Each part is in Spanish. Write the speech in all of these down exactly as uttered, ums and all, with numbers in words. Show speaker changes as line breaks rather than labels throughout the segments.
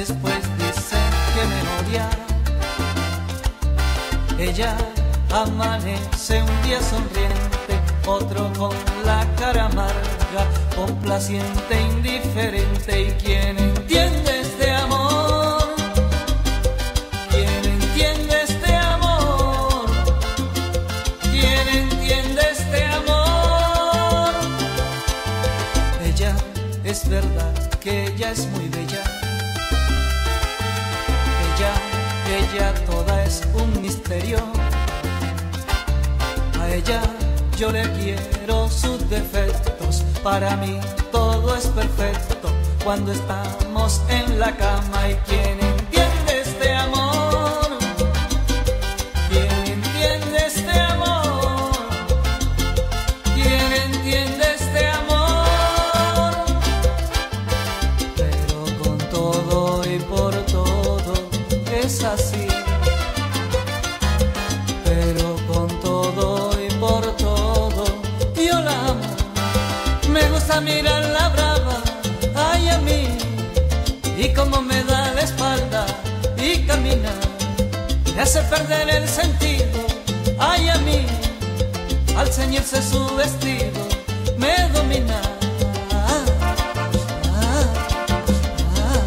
después dice que me odia. Ella amanece un día sonriente, otro con la cara amarga, complaciente, indiferente. ¿Y quién entiende este amor? ¿Quién entiende este amor? ¿Quién entiende este amor? Ella, es verdad que ella es muy bella. Ella, ella toda es un misterio. A ella yo le quiero sus defectos, para mí todo es perfecto cuando estamos en la cama. ¿Y quién entiende este amor? ¿Quién entiende este amor? ¿Quién entiende este amor? Pero con todo y por todo es así. Pero con todo y por todo yo la amo. Me gusta mirarla brava, ay a mí, y como me da la espalda y camina, me hace perder el sentido, ay a mí, al ceñirse su vestido, me domina. Ah, ah, ah,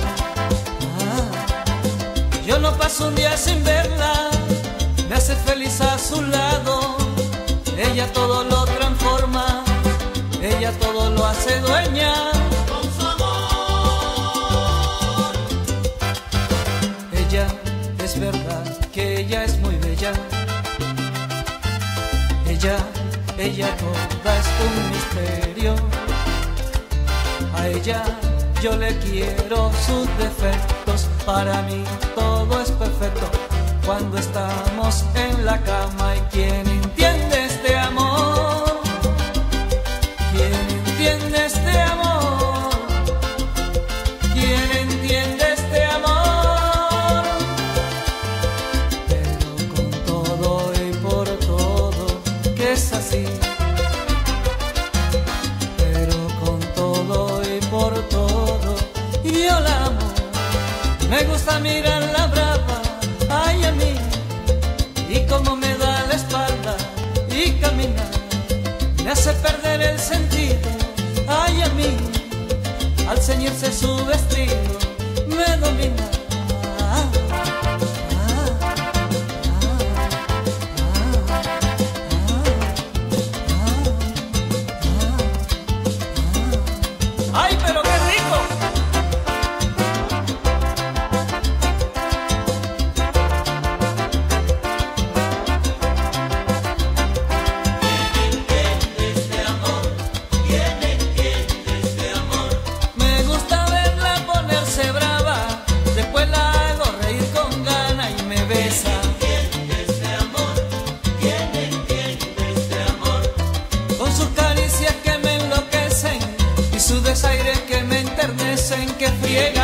ah. Yo no paso un día sin verla, me hace feliz a su lado. Ella todo lo transforma, ella todo lo hace dueña
con su amor.
Ella, es verdad que ella es muy bella. Ella, ella toda es un misterio. A ella yo le quiero sus defectos, para mí todo es perfecto cuando estamos en la cama. ¿Y quién entiende este amor? ¿Quién entiende este amor? ¿Quién entiende este amor? Pero con todo y por todo que es así. Pero con todo y por todo yo la amo. Me gusta mirarla brava, ay a mí, y como me da la espalda y camina, me hace perder el sentido, ay a mí, al ceñirse su vestido, me domina. Ah, ah, ah, ah, ah, ah. ¡Ay, pero qué rico! Sus desaires que me enternecen, que friega